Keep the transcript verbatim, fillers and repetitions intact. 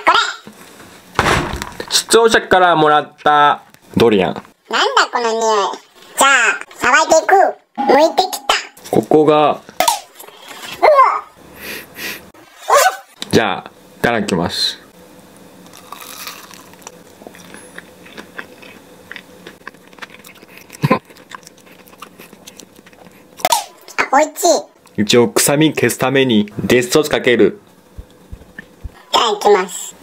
視聴者からもらったドリアン。 なんだこの匂い。じゃあ、さばいていく。剥いてきた。 ここが、じゃあ、いただきます。 あ、おいしい。 一応臭み消すためにデスソースかける。 いただきます。